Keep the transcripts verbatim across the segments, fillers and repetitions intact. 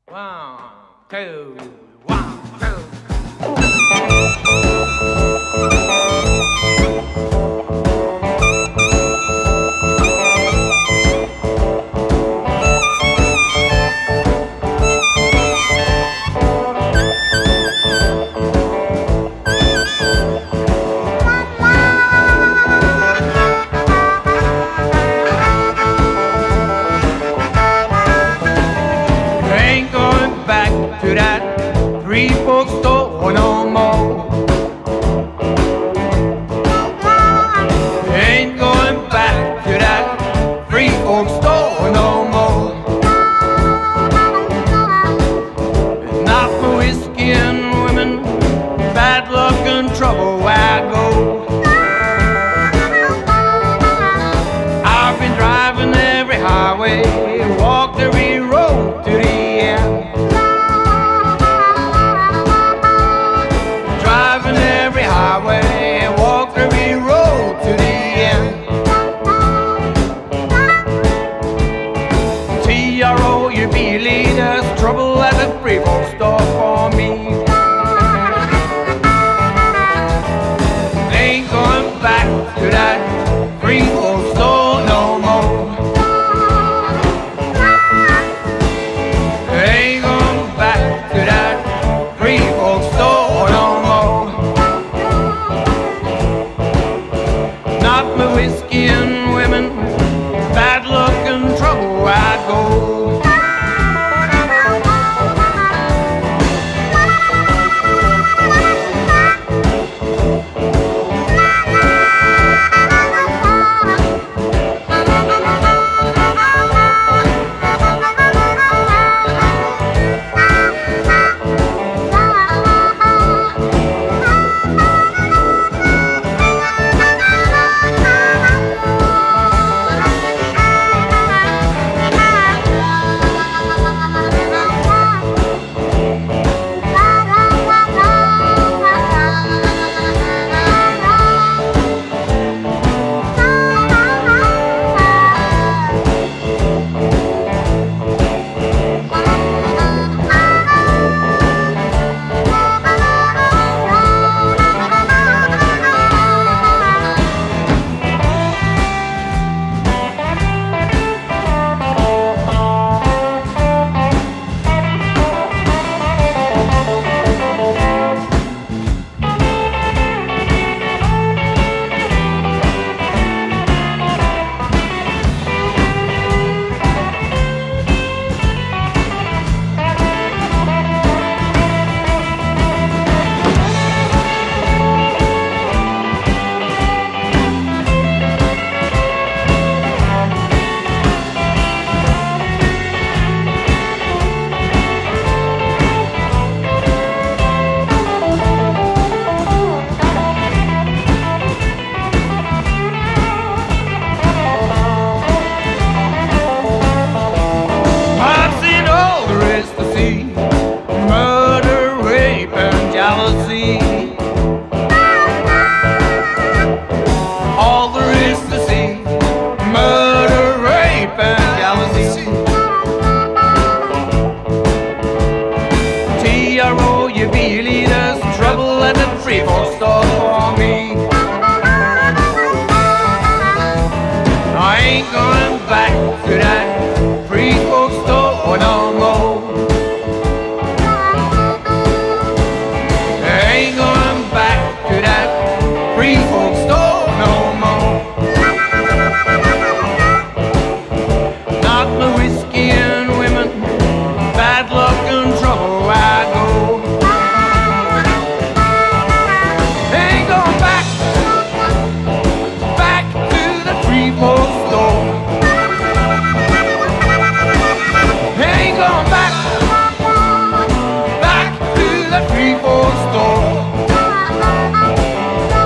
One, two, one, two. To that three folk store no more. Ain't going back to that three folk store no more. It's not for whiskey and women, bad luck and trouble where I go. I've been driving every highway, walked every road to the end. Highway and walk every road to the end. T R O, you be leaders, trouble at the free folk store for me. Ain't going back to that free folk store no more. Ain't going back to that free folk store no more. Not my whiskey and women, bad luck and trouble where I go.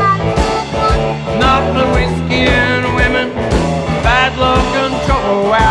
Not the whiskey and women, bad luck and trouble.